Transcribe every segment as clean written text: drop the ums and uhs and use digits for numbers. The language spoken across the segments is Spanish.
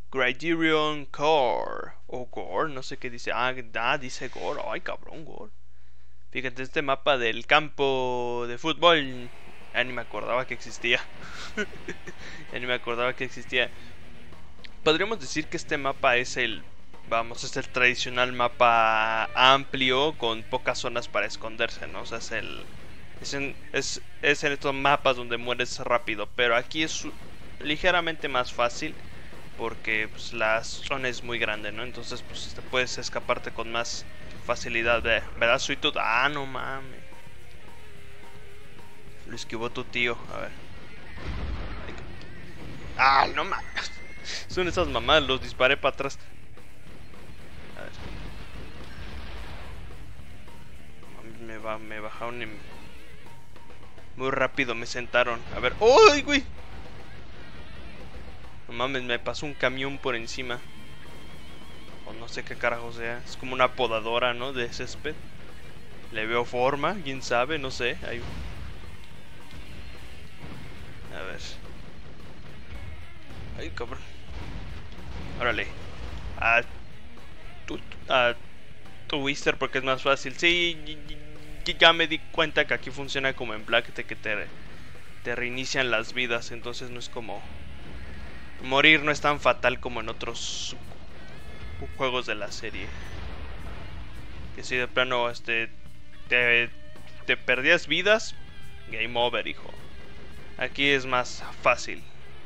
Criterion Core. O Gore, no sé qué dice. Dice Gore. Ay, cabrón, Gore. Fíjate, este mapa del campo de fútbol. Ya ni me acordaba que existía. Ya ni me acordaba que existía. Podríamos decir que este mapa es el... Vamos, es el tradicional mapa amplio con pocas zonas para esconderse, ¿no? O sea, es en estos mapas donde mueres rápido. Pero aquí es ligeramente más fácil porque pues, la zona es muy grande, ¿no? Entonces pues te puedes escaparte con más facilidad, ¿verdad? Soy tu... no mames. Lo esquivó tu tío, a ver. No mames. Son esas mamadas, los disparé para atrás. A ver. Me bajaron muy rápido, me sentaron. A ver. ¡Uy, güey! No mames, me pasó un camión por encima. O no sé qué carajo sea. Es como una podadora, ¿no? De césped. Le veo forma, quién sabe, no sé. Ahí... A ver. Ay, cabrón. Órale. A Twister porque es más fácil. Sí, ya me di cuenta que aquí funciona como en Black, de que te reinician las vidas. Entonces no es como... Morir no es tan fatal como en otros juegos de la serie. Que si de plano te perdías vidas, game over, hijo. Aquí es más fácil.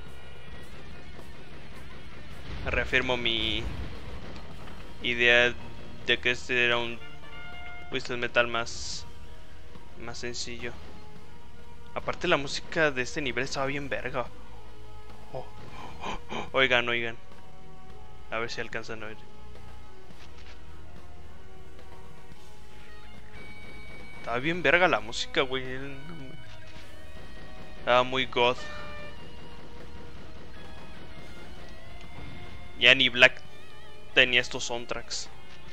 Reafirmo mi idea de que este era un Twisted Metal más sencillo. Aparte la música de este nivel estaba bien verga. Oigan. A ver si alcanzan a oír. Estaba bien verga la música, güey. Estaba muy god. Ya ni Black tenía estos soundtracks.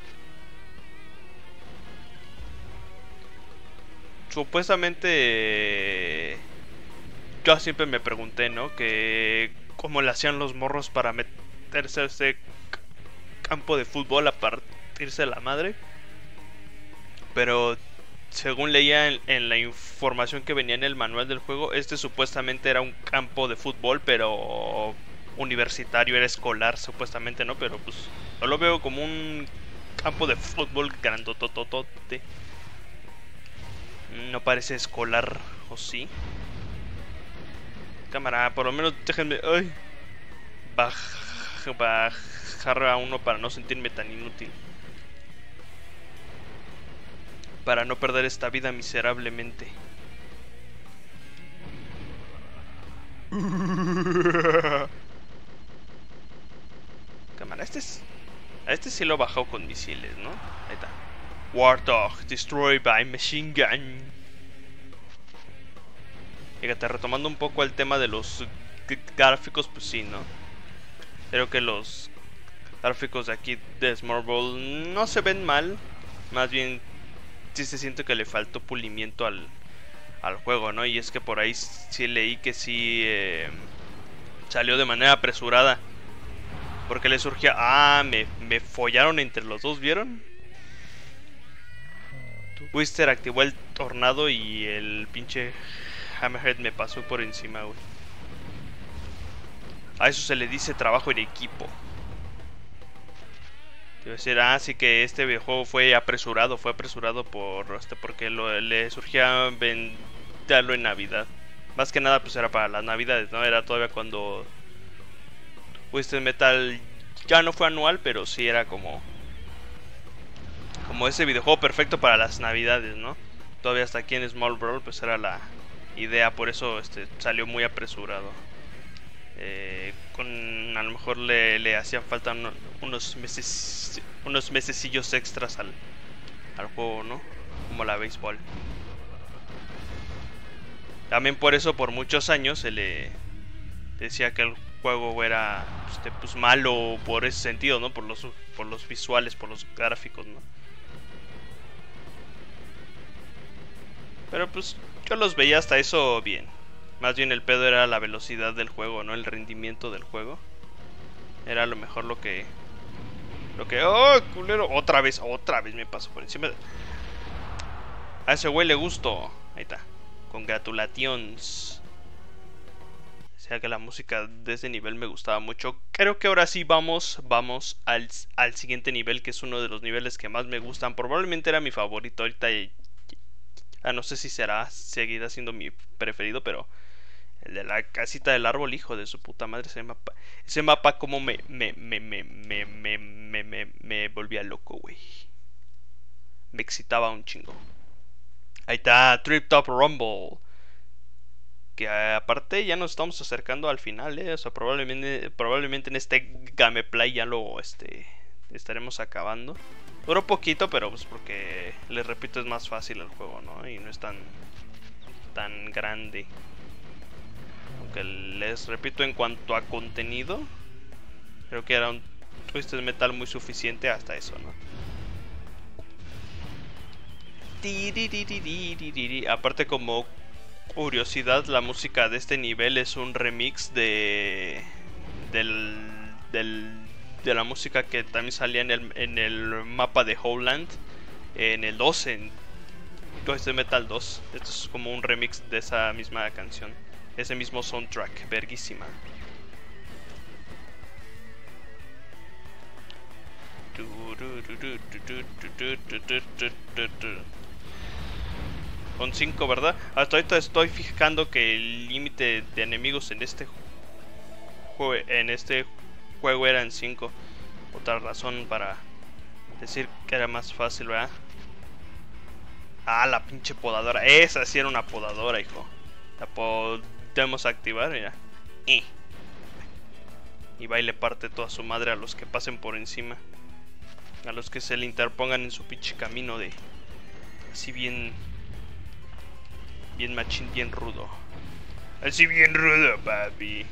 Supuestamente yo siempre me pregunté, ¿no? Que cómo le hacían los morros para meterse a ese campo de fútbol a partirse la madre. Pero según leía en la información que venía en el manual del juego, este supuestamente era un campo de fútbol, pero universitario, era escolar supuestamente, ¿no? Pero pues yo lo veo como un campo de fútbol grandotototote. No parece escolar, ¿o sí? Cámara, por lo menos déjenme... ¡Ay! Bajar a uno para no sentirme tan inútil. Para no perder esta vida miserablemente. Cámara, a este sí lo he bajado con misiles, ¿no? Ahí está. Warthog, destroyed by machine gun. Fíjate, retomando un poco el tema de los gráficos, pues sí, ¿no? Creo que los gráficos de aquí de Smallville no se ven mal. Más bien, sí se siente que le faltó pulimiento al juego, ¿no? Y es que por ahí sí leí que sí salió de manera apresurada. Porque le surgía... me follaron entre los dos, ¿vieron? Twister activó el tornado y el pinche Hammerhead me pasó por encima, güey. A eso se le dice trabajo en equipo. Debe ser, sí que este videojuego fue apresurado por porque le surgía venderlo en Navidad. Más que nada pues era para las Navidades, ¿no? Era todavía cuando Twisted Metal ya no fue anual, pero sí era como ese videojuego perfecto para las Navidades, ¿no? Todavía hasta aquí en Smallville pues era la idea, por eso salió muy apresurado. A lo mejor le hacían falta unos mesecillos extras al juego, ¿no? Como la béisbol. También por eso por muchos años se le decía que el juego era pues malo por ese sentido, ¿no? Por los visuales, por los gráficos, ¿no? Pero pues yo los veía hasta eso bien. Más bien el pedo era la velocidad del juego, ¿no? El rendimiento del juego. Era lo mejor ¡oh, culero! Otra vez me pasó por encima. A ese güey le gustó. Ahí está. Congratulations. O sea que la música de ese nivel me gustaba mucho. Creo que ahora sí vamos al siguiente nivel, que es uno de los niveles que más me gustan. Probablemente era mi favorito. Ahorita no sé si seguirá siendo mi preferido, pero el de la casita del árbol, hijo de su puta madre, ese mapa como me volvía loco, güey. Me excitaba un chingo. Ahí está, Trip Top Rumble. Que aparte ya nos estamos acercando al final, o sea, probablemente en este gameplay ya lo estaremos acabando. Duró poquito, pero pues porque les repito es más fácil el juego, ¿no? Y no es tan grande. Aunque les repito, en cuanto a contenido, creo que era un Twisted Metal muy suficiente hasta eso, ¿no? Aparte, como curiosidad, la música de este nivel es un remix de la música que también salía en el mapa de Howland en el 2, en Twisted Metal 2. Esto es como un remix de esa misma canción, ese mismo soundtrack, verguísima. Con 5, ¿verdad? Hasta ahorita estoy fijando que el límite de enemigos en este juego eran 5. Otra razón para decir que era más fácil, ¿verdad? Ah, la pinche podadora. Esa sí era una podadora, hijo. La podemos activar, mira. Y va y le parte toda su madre a los que pasen por encima. A los que se le interpongan en su pinche camino de... Así bien machín, bien rudo. Así bien rudo, papi.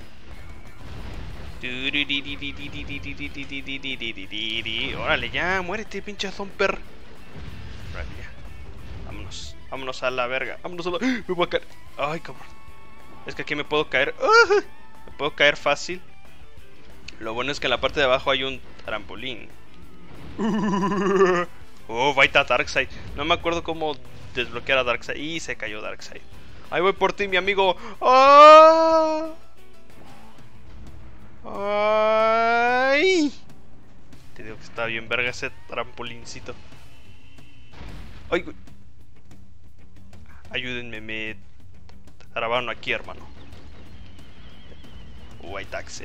Órale, ya, muérete, pinche zomper. Vámonos a la verga. Vámonos a la... Me voy a caer. Ay, cabrón. Es que aquí me puedo caer. Me puedo caer fácil. Lo bueno es que en la parte de abajo hay un trampolín. Oh, Vaita Darkseid. No me acuerdo cómo desbloquear a Darkseid. Y se cayó Darkseid. Ahí voy por ti, mi amigo. ¡Oh! ¡Ay! Te digo que está bien verga ese trampolincito. ¡Ay! Ayúdenme, me trabaron aquí, hermano. White Axel.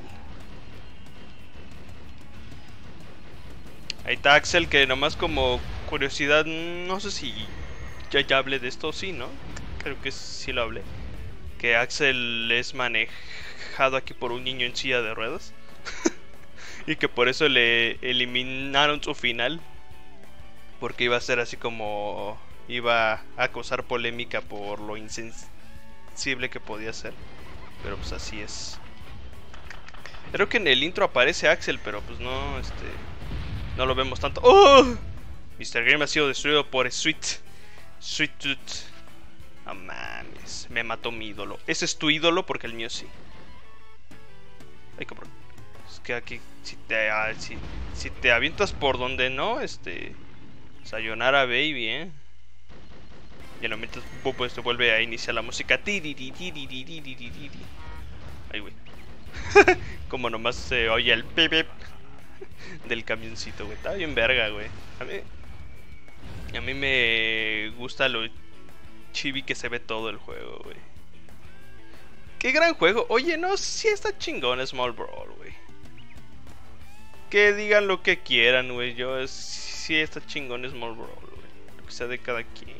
Ahí está Axel, que nomás como curiosidad, no sé si ya hablé de esto, sí, ¿no? Creo que sí lo hablé. Que Axel es manejado aquí por un niño en silla de ruedas. Y que por eso le eliminaron su final. Porque iba a ser así como... Iba a causar polémica por lo insensible que podía ser. Pero pues así es. Creo que en el intro aparece Axel, pero pues no, no lo vemos tanto. ¡Oh! Mr. Game ha sido destruido por Sweet Tooth. No mames, me mató mi ídolo. Ese es tu ídolo porque el mío sí. Ay, cabrón. Es que aquí, si te avientas por donde no, sayonara baby, Y en el momento pues te vuelve a iniciar la música. Ay, güey. Como nomás se oye el pip del camioncito, güey. Está bien verga, güey. A mí me gusta lo chibi que se ve todo el juego, güey. Qué gran juego. Oye, no, sí está chingón Small Brawl, güey. Que digan lo que quieran, güey. Sí está chingón Small Brawl, güey. Lo que sea de cada quien,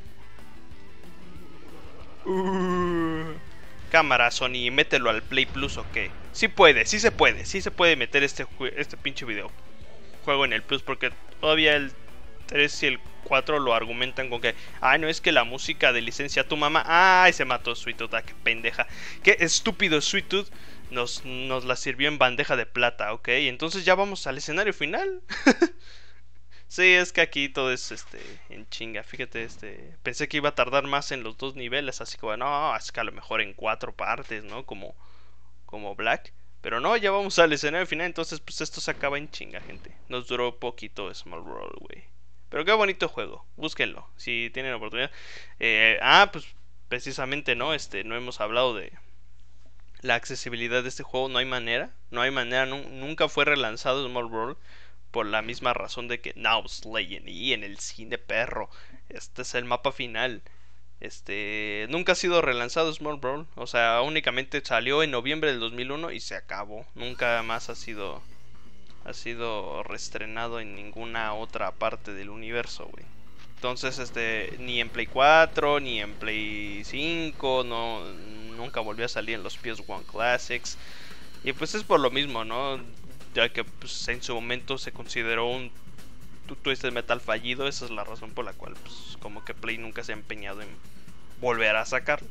güey. Cámara, Sony, mételo al Play Plus o qué. Sí se puede meter este pinche juego en el Plus, porque todavía el 3 y el 4 lo argumentan con que, ay, no, es que la música de licencia tu mamá, ay, se mató Sweet Tooth, qué pendeja, qué estúpido Sweet Tooth, nos la sirvió en bandeja de plata, ok, entonces ya vamos al escenario final. Sí, es que aquí todo es en chinga. Fíjate, pensé que iba a tardar más en los dos niveles, así que bueno, no, es que a lo mejor en 4 partes, ¿no? Como Black. Pero no, ya vamos al escenario final, entonces pues esto se acaba en chinga, gente. Nos duró poquito Small World, güey. Pero qué bonito juego, búsquenlo, si tienen oportunidad. Pues precisamente, ¿no? No hemos hablado de la accesibilidad de este juego, no hay manera, nunca fue relanzado Small World por la misma razón de que Now Slayin y en el cine, perro, este es el mapa final. Nunca ha sido relanzado Small World, o sea, únicamente salió en noviembre del 2001 y se acabó. Nunca más ha sido reestrenado en ninguna otra parte del universo, güey. Entonces, ni en Play 4, ni en Play 5, nunca volvió a salir en los PS1 Classics. Y pues es por lo mismo, ¿no? Ya que pues, en su momento se consideró un Twisted Metal fallido. Esa es la razón por la cual pues, como que Play nunca se ha empeñado en volver a sacarlo.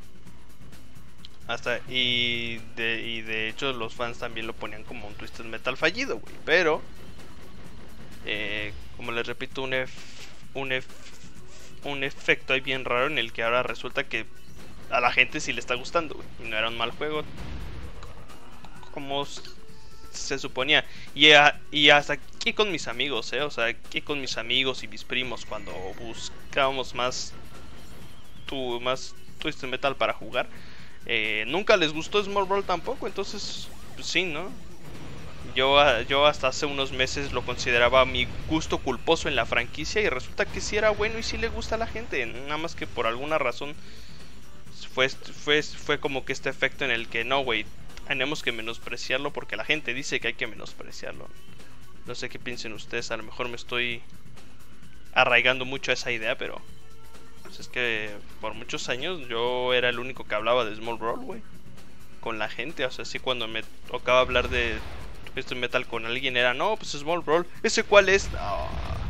Y de hecho los fans también lo ponían como un Twisted Metal fallido, güey. Pero como les repito, un efecto ahí bien raro en el que ahora resulta que a la gente sí le está gustando, güey. Y no era un mal juego como se suponía. Y hasta aquí con mis amigos, o sea, aquí con mis amigos y mis primos, cuando buscábamos más Twisted Metal para jugar, nunca les gustó Small World tampoco. Entonces pues sí, ¿no? Yo hasta hace unos meses lo consideraba mi gusto culposo en la franquicia y resulta que sí era bueno y sí le gusta a la gente. Nada más que por alguna razón fue como que este efecto en el que no, güey, tenemos que menospreciarlo porque la gente dice que hay que menospreciarlo. No sé qué piensen ustedes, a lo mejor me estoy arraigando mucho a esa idea, pero pues es que por muchos años yo era el único que hablaba de Small World, güey, con la gente. O sea, sí, cuando me tocaba hablar de Twisted Metal con alguien era, no, pues Small World, ¿ese cuál es? Oh,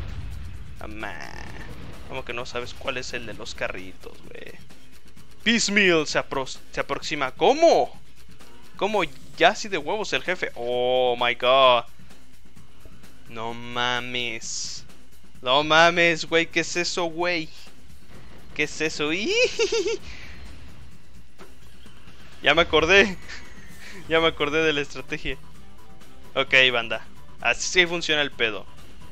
como que no sabes cuál es el de los carritos, güey. Piecemeal se aproxima. ¿Cómo? ¿Cómo? Ya así de huevos el jefe. Oh my god. No mames. No mames, güey. ¿Qué es eso, güey? ¿Qué es eso? Ya me acordé. Ya me acordé de la estrategia. Ok, banda. Así funciona el pedo.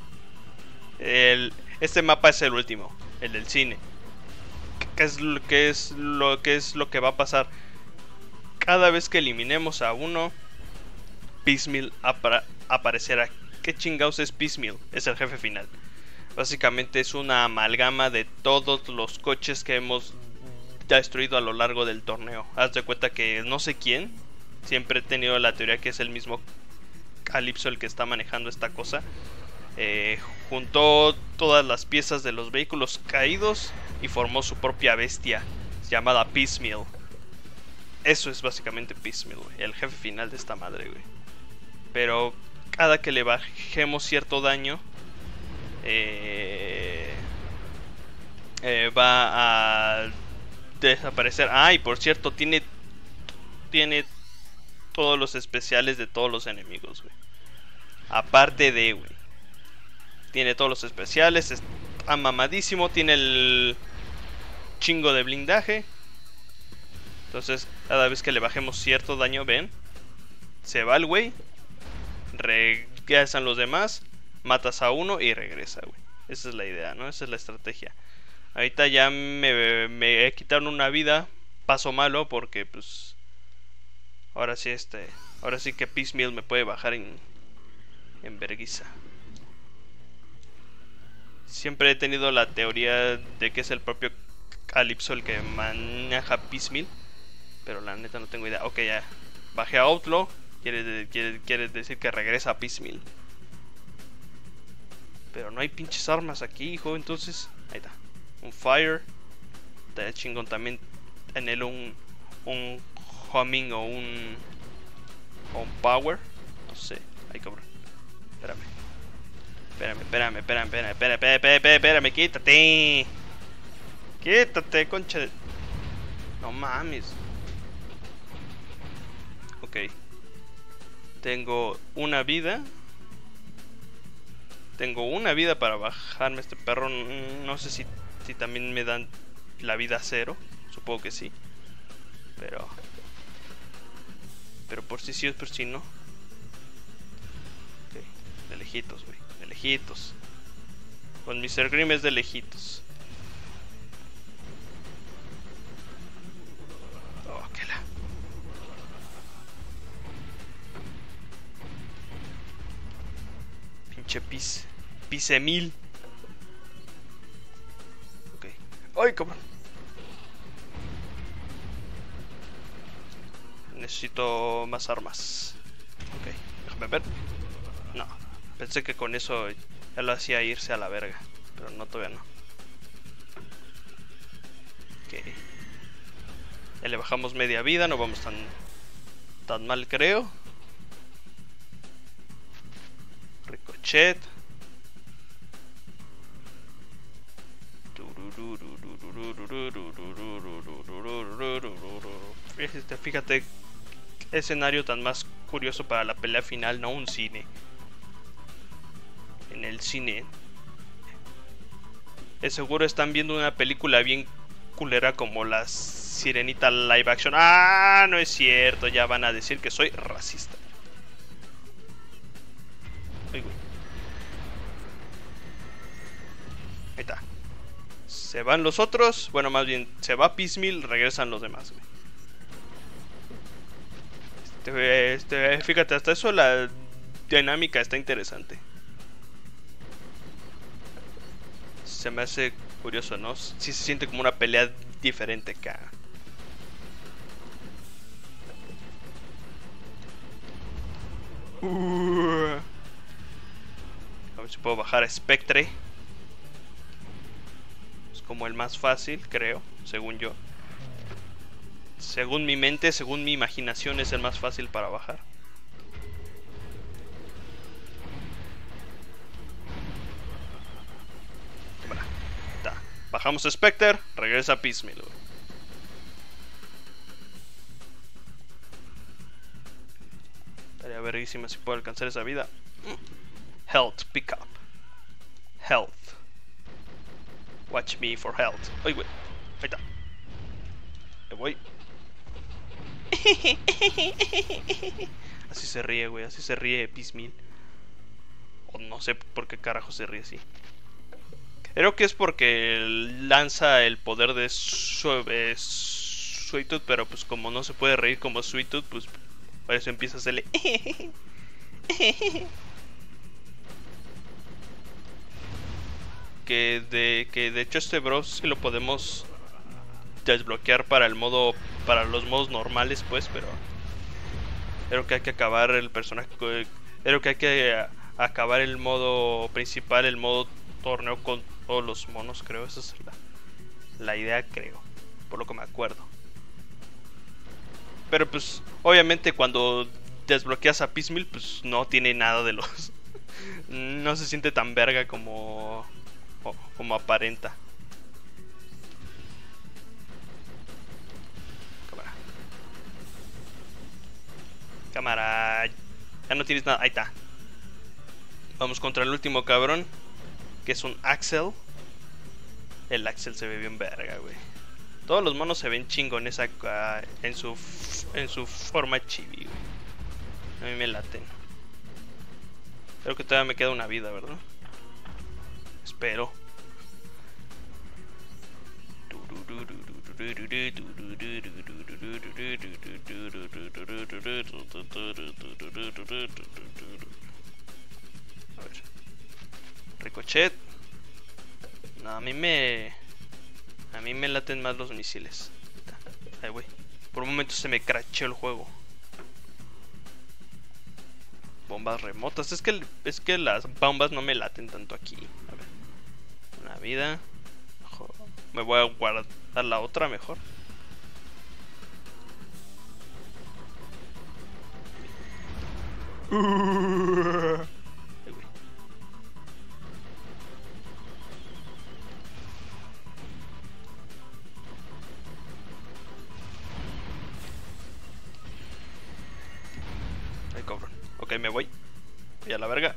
Este mapa es el último. El del cine. ¿Qué es lo que va a pasar? Cada vez que eliminemos a uno, Piecemeal aparecerá. ¿Qué chingados es Piecemeal? Es el jefe final. Básicamente es una amalgama de todos los coches que hemos destruido a lo largo del torneo. Haz de cuenta que no sé quién, siempre he tenido la teoría que es el mismo Calypso el que está manejando esta cosa. Juntó todas las piezas de los vehículos caídos y formó su propia bestia llamada Piecemeal. Eso es básicamente Piecemeal, güey, el jefe final de esta madre, güey. Pero cada que le bajemos cierto daño, va a desaparecer. Y por cierto, tiene todos los especiales de todos los enemigos, güey. Aparte de, güey, tiene todos los especiales, está mamadísimo, tiene el chingo de blindaje. Entonces, cada vez que le bajemos cierto daño, ven, se va el güey, regresan los demás, matas a uno y regresa, güey. Esa es la idea, ¿no? Esa es la estrategia. Ahorita ya me quitaron una vida, paso malo, porque pues ahora sí que Piecemeal me puede bajar en verguiza. Siempre he tenido la teoría de que es el propio Calypso el que maneja Piecemeal, pero la neta no tengo idea. Ok, ya bajé a Outlaw. Quiere decir que regresa a Piecemeal. Pero no hay pinches armas aquí, hijo. Entonces, ahí está. Un Fire. Está chingón también tener un Homing o un Power. No sé. Ay, cabrón. Espérame, quítate. Quítate, concha de... No mames. Ok. Tengo una vida para bajarme este perro. No sé si también me dan la vida cero. Supongo que sí. Pero por si sí o por si no. Ok. De lejitos, güey. De lejitos. Con Mr. Grimm es de lejitos. Oh, qué la... Pinche pise 1000. Ok. ¡Ay, cabrón! Necesito más armas. Ok, déjame ver. No, pensé que con eso ya lo hacía irse a la verga. Pero no, todavía no. Ok. Ya le bajamos media vida, no vamos tan mal, creo. Ricochet. Fíjate, escenario tan más curioso para la pelea final, no un cine. En el cine, de seguro están viendo una película bien culera como la Sirenita live action. Ah, no es cierto, ya van a decir que soy racista. Ay, güey. Ahí está. Se van los otros, bueno, más bien se va Piecemeal, regresan los demás, güey. Fíjate, hasta eso la dinámica está interesante. Se me hace curioso, ¿no? Sí se siente como una pelea diferente acá. A ver si puedo bajar a Spectre. Es como el más fácil, creo, según yo. Según mi mente, según mi imaginación, es el más fácil para bajar. Bajamos a Spectre, regresa a Piecemeal. Estaría verguísima si puedo alcanzar esa vida. Health, pick up. Health. Watch me for health. Ay, güey. Ahí está. Me voy. Así se ríe, güey. Así se ríe Piecemeal. O no sé por qué carajo se ríe así. Creo que es porque lanza el poder de Sweet Tooth, pero pues como no se puede reír como Sweet Tooth, pues por eso empieza a hacerle. Que de hecho este bro sí lo podemos desbloquear para el modo, para los modos normales, pues, pero creo que hay que acabar el personaje, creo que hay que acabar el modo principal, el modo torneo con todos los monos, creo. Esa es la idea, creo, por lo que me acuerdo. Pero pues obviamente cuando desbloqueas a Piecemeal, pues no tiene nada de los no se siente tan verga como aparenta. Cámara, ya no tienes nada. Ahí está. Vamos contra el último cabrón, que es un Axel. El Axel se ve bien verga, güey. Todos los monos se ven chingones acá en su forma chibi, güey. A mí me laten. Creo que todavía me queda una vida, ¿verdad? Espero. A ver. Ricochet. No, a mí me laten más los misiles. Ay, güey. Por un momento se me cracheó el juego. Bombas remotas. Es que las bombas no me laten tanto aquí. A ver. Una vida. Me voy a guardar la otra mejor. Ay, cabrón. Ok, me voy. Voy a la verga.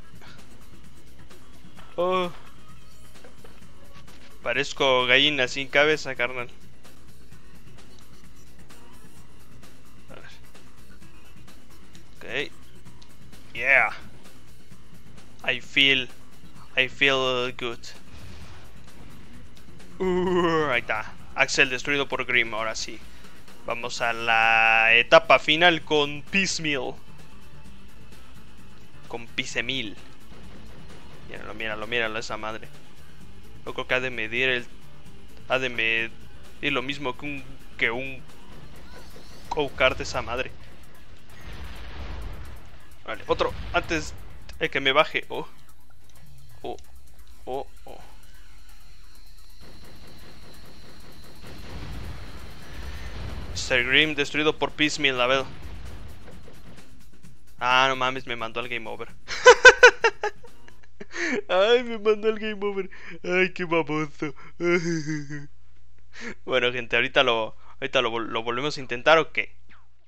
Oh. Parezco gallina sin cabeza, carnal. A ver. Yeah. I feel good. Ahí está. Axel destruido por Grim, ahora sí. Vamos a la etapa final con Piecemeal. Con Piecemeal. Míralo esa madre. Yo creo que ha de medir lo mismo que un go-kart esa madre. Vale, otro. Antes de que me baje. Oh. Sir Grim destruido por Piecemeal, a ver. Ah, no mames, me mandó al game over. Ay, me mandó al game over. Ay, qué baboso. Bueno, gente, ahorita lo volvemos a intentar, ¿o qué?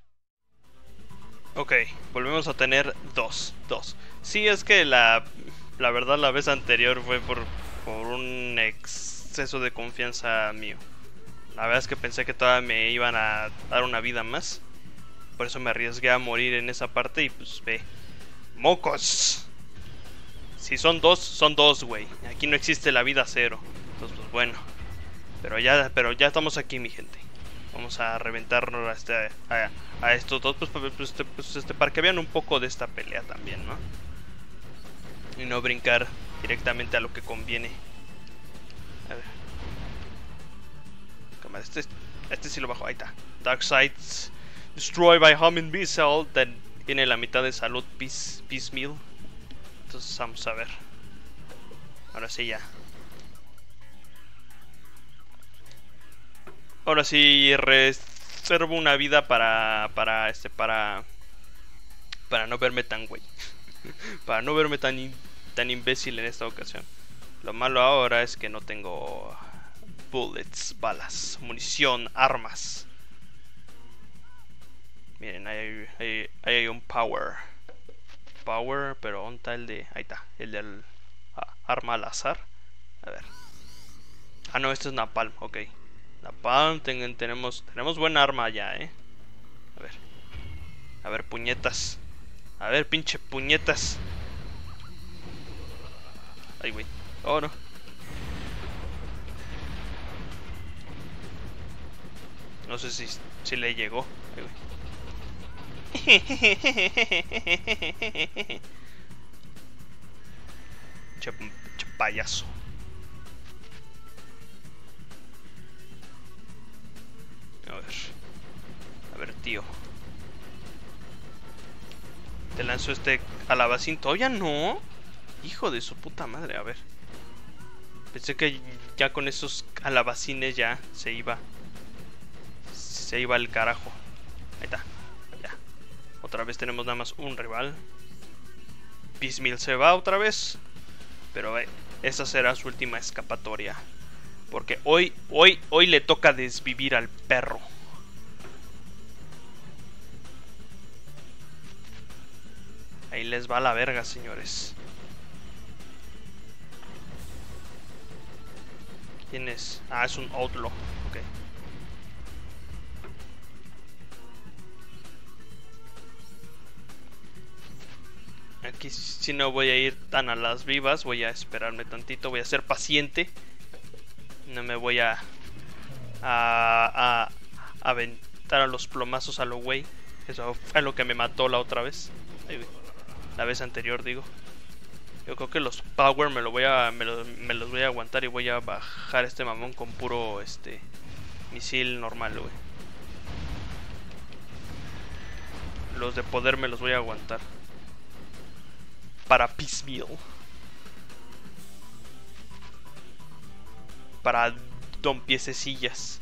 Ok, volvemos a tener dos. Sí, es que la verdad la vez anterior fue por un exceso de confianza mío. La verdad es que pensé que todavía me iban a dar una vida más. Por eso me arriesgué a morir en esa parte y pues ve. ¡Mocos! Si son dos, güey. Aquí no existe la vida cero. Entonces, pues bueno. Pero ya estamos aquí, mi gente. Vamos a reventar a estos dos, pues para que vean un poco de esta pelea también, ¿no? Y no brincar directamente a lo que conviene. A ver. Cámara, este sí lo bajo, ahí está. Darkseid's Destroyed by Homing Missile. Tiene la mitad de salud Piecemeal. Entonces vamos a ver. Ahora sí ya. Ahora sí reservo una vida para no verme tan güey. Para no verme tan imbécil en esta ocasión. Lo malo ahora es que no tengo bullets, balas, munición, armas. Miren, ahí hay un power, pero ¿dónde está el de...? Ahí está, el del arma al azar. A ver. Ah, no, este es napalm, ok. Napalm, tenemos buena arma ya, A ver, puñetas. A ver, pinche puñetas. Ay, güey. Oh, no. No sé si le llegó. Ay, güey. Che payaso. A ver, tío. Te lanzó este calabacín. ¿Todavía no? Hijo de su puta madre, a ver. Pensé que ya con esos calabacines ya se iba al carajo. Ahí está. Ya. Otra vez tenemos nada más un rival. Piecemeal se va otra vez. Pero esa será su última escapatoria. Porque hoy le toca desvivir al perro. Ahí les va la verga, señores. ¿Quién es? Ah, es un outlaw. Ok. Aquí si no voy a ir tan a las vivas. Voy a esperarme tantito. Voy a ser paciente. No me voy a aventar a los plomazos a lo güey. Eso fue lo que me mató la otra vez. La vez anterior, digo. Yo creo que los power me los voy a aguantar y voy a bajar este mamón con puro misil normal, güey. Los de poder me los voy a aguantar. Para Piecemeal. Para Don Piececillas.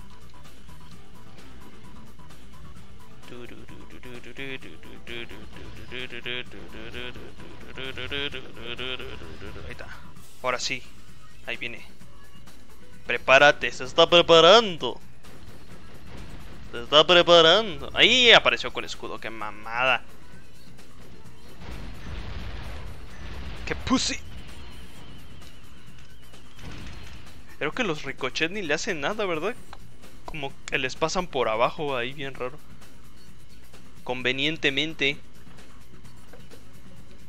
Ahí está. Ahora sí. Ahí viene. Prepárate, se está preparando. Se está preparando. Ahí apareció con escudo, qué mamada. ¡Qué pussy! Creo que los ricochet ni le hacen nada, ¿verdad? Como que les pasan por abajo ahí, bien raro. Convenientemente.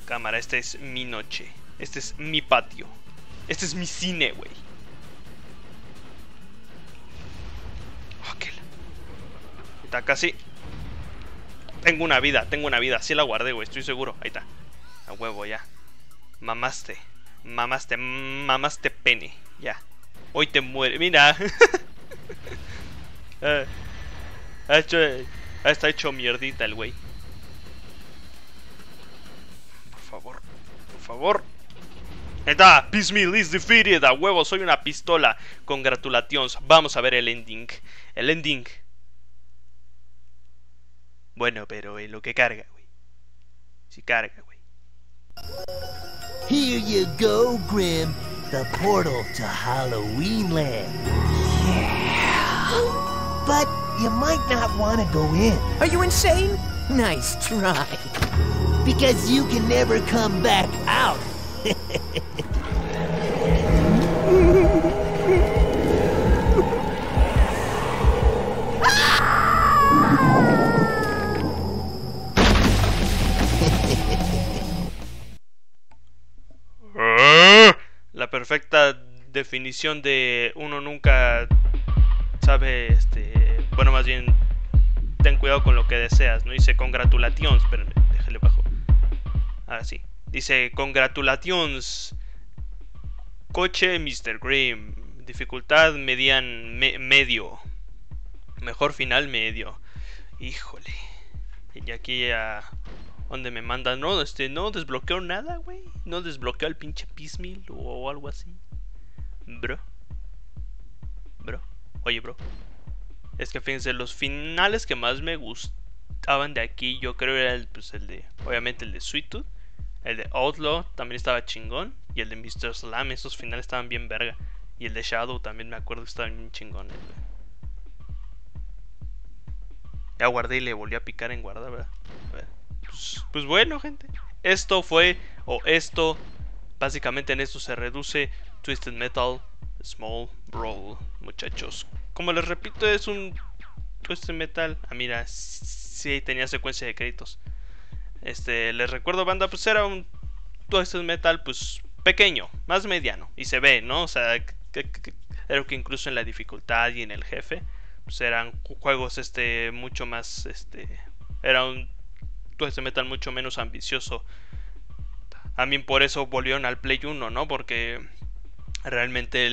Cámara, esta es mi noche. Este es mi patio. Este es mi cine, güey. Ok. Está casi. Tengo una vida. Sí la guardé, güey. Estoy seguro. Ahí está. A huevo, ya. Mamaste pene. Ya. Hoy te muere. Mira. Está hecho mierdita el güey. Por favor. Ahí está. Piecemeal is defeated. A huevo, soy una pistola. Congratulations. Vamos a ver el ending. Bueno, pero en lo que carga, güey. Si carga, güey. Here you go, Grim. The portal to Halloween Land. Yeah. But you might not want to go in. Are you insane? Nice try. Because you can never come back out. La perfecta definición de uno nunca sabe, bueno, más bien ten cuidado con lo que deseas, ¿no? Dice congratulations, espérenme, déjale bajo. Ahora sí. Dice congratulations, coche Mr. Grimm, dificultad medio, mejor final medio. Híjole. Y aquí a donde me manda, no, no desbloqueo nada, güey. No desbloqueo el pinche Piecemeal o algo así. Bro. Oye, bro. Es que fíjense, los finales que más me gustaban de aquí, yo creo era el de, obviamente el de Sweet Tooth, el de Outlaw también estaba chingón, y el de Mr. Slam, esos finales estaban bien verga. Y el de Shadow también me acuerdo que estaban bien chingones, güey. Ya guardé y le volví a picar en guardar, ¿verdad? A ver. Pues bueno, gente. Esto básicamente en esto se reduce Twisted Metal Small Brawl, muchachos. Como les repito, es un Twisted Metal. Ah, mira, sí tenía secuencia de créditos. Les recuerdo, banda, pues era un Twisted Metal, pues pequeño, más mediano. Y se ve, ¿no? O sea, creo que incluso en la dificultad y en el jefe, pues eran juegos, mucho más, era un Twisted Metal mucho menos ambicioso. También por eso volvieron al Play 1, ¿no? Porque realmente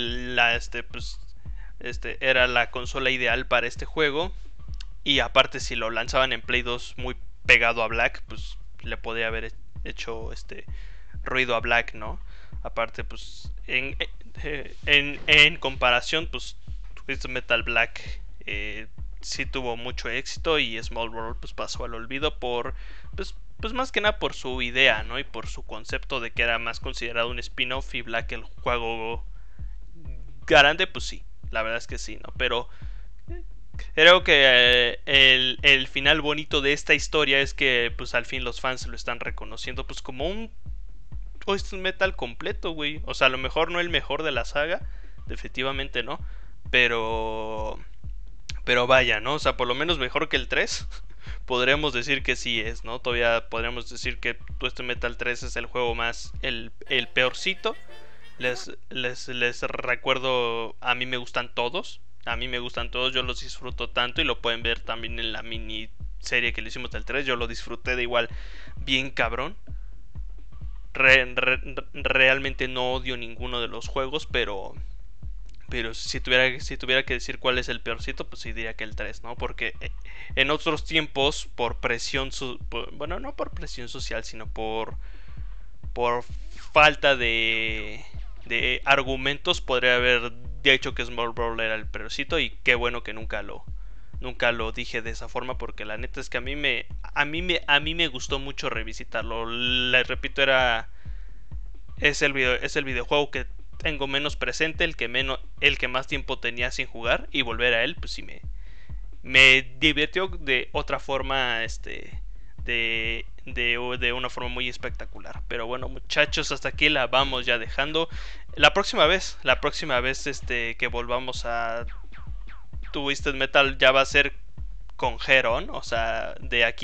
era la consola ideal para este juego. Y aparte, si lo lanzaban en Play 2 muy pegado a Black, pues le podía haber hecho ruido a Black, ¿no? Aparte, pues en comparación, pues Twisted Metal Black sí tuvo mucho éxito, y Small World pues pasó al olvido por pues más que nada por su idea, ¿no? Y por su concepto de que era más considerado un spin-off, y Black el juego grande, pues sí, la verdad es que sí, ¿no? Pero creo que el final bonito de esta historia es que pues al fin los fans lo están reconociendo pues como un Twisted Metal completo, güey. O sea, a lo mejor no el mejor de la saga, definitivamente no, pero vaya, ¿no? O sea, por lo menos mejor que el 3. Podríamos decir que sí es, ¿no? Todavía podríamos decir que Twisted Metal 3 es el juego más, el peorcito. Les recuerdo, a mí me gustan todos. Yo los disfruto tanto, y lo pueden ver también en la mini serie que le hicimos del 3. Yo lo disfruté de igual bien cabrón. Realmente no odio ninguno de los juegos, pero si tuviera que decir cuál es el peorcito, pues sí diría que el 3, ¿no? Porque en otros tiempos, por presión, bueno, no por presión social, sino por falta de argumentos, podría haber dicho que Small Brawl era el peorcito, y qué bueno que nunca lo dije de esa forma, porque la neta es que a mí me gustó mucho revisitarlo. Les repito, es el videojuego que tengo menos presente, el que más tiempo tenía sin jugar, y volver a él pues sí me divirtió de otra forma, de una forma muy espectacular. Pero bueno, muchachos, hasta aquí la vamos ya dejando. La próxima vez que volvamos a Twisted Metal ya va a ser con Heron, o sea, de aquí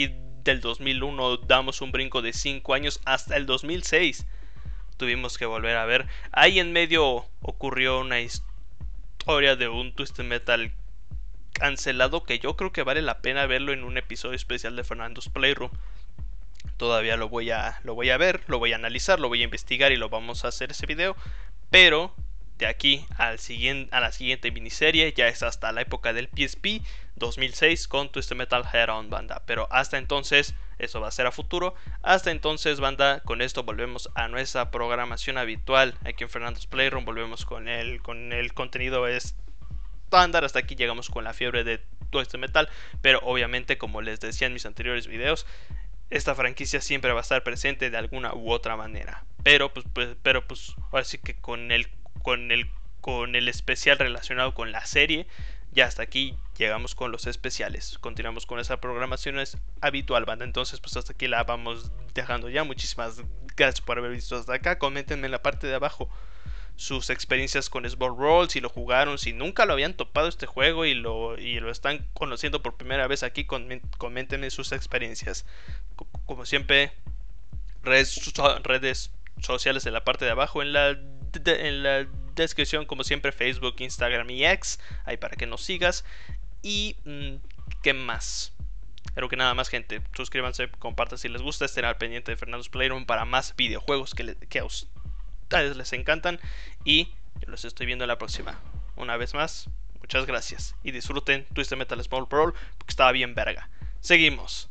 del 2001 damos un brinco de 5 años hasta el 2006. Tuvimos que volver a ver. Ahí en medio ocurrió una historia de un Twisted Metal cancelado que yo creo que vale la pena verlo en un episodio especial de Fernando's Playroom. Todavía lo voy a ver, lo voy a analizar, lo voy a investigar y lo vamos a hacer ese video. Pero de aquí a la siguiente miniserie ya es hasta la época del PSP 2006 con Twisted Metal Head-On, banda. Pero hasta entonces, eso va a ser a futuro. Hasta entonces, banda, con esto volvemos a nuestra programación habitual aquí en Fernando's Playroom. Volvemos con el contenido estándar. Hasta aquí llegamos con la fiebre de Twisted Metal. Pero obviamente, como les decía en mis anteriores videos, esta franquicia siempre va a estar presente de alguna u otra manera. Pero pues ahora sí que con el especial relacionado con la serie, ya hasta aquí llegamos con los especiales. Continuamos con esa programación habitual, banda. Entonces pues hasta aquí la vamos dejando ya. Muchísimas gracias por haber visto hasta acá. Coméntenme en la parte de abajo sus experiencias con Small World, si lo jugaron, si nunca lo habían topado este juego y lo están conociendo por primera vez aquí. Coméntenme sus experiencias. Como siempre, redes sociales en la parte de abajo, en la descripción, como siempre, Facebook, Instagram y X, ahí para que nos sigas. Y ¿qué más? Creo que nada más, gente. Suscríbanse, compartan si les gusta, estén al pendiente de Fernando's Playroom para más videojuegos que a ustedes les encantan. Y yo los estoy viendo en la próxima. Una vez más, muchas gracias y disfruten Twisted Metal Small Brawl porque estaba bien verga. Seguimos.